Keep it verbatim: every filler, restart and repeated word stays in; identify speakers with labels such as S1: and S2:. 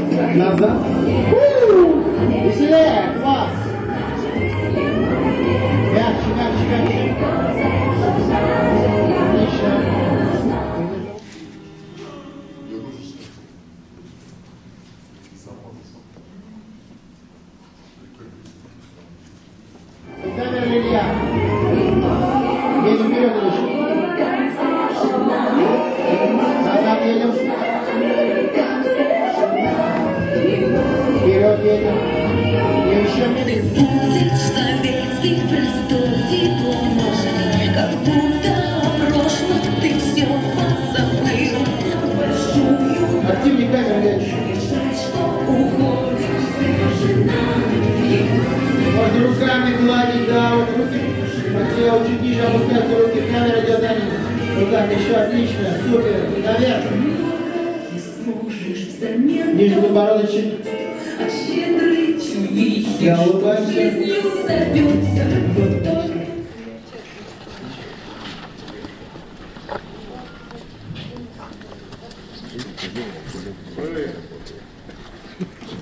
S1: Назад. Веселее, класс. Мягче, мягче, мягче. Отлично. Камера Илья. Едем вперед, Ильич. Назад едем. Вперед едем. И еще медленно.
S2: Помнишь советский простор дипломов, как будто о прошлом ты все позабыл. Большую
S1: активнее камеру едешь.
S2: решать, что уходишь, скажи нам.
S1: Можно руками гладить, да, вот руки по телу чуть ниже опускаются руки, камера идет за ним. Вот так, еще отлично, супер, наверх.
S2: Не сможешь взамен
S1: Ниже подбородочек.
S2: а щедрый чувихи,
S1: Да, улыбаемся.
S2: жизнью зовется. Вот только
S3: Привет.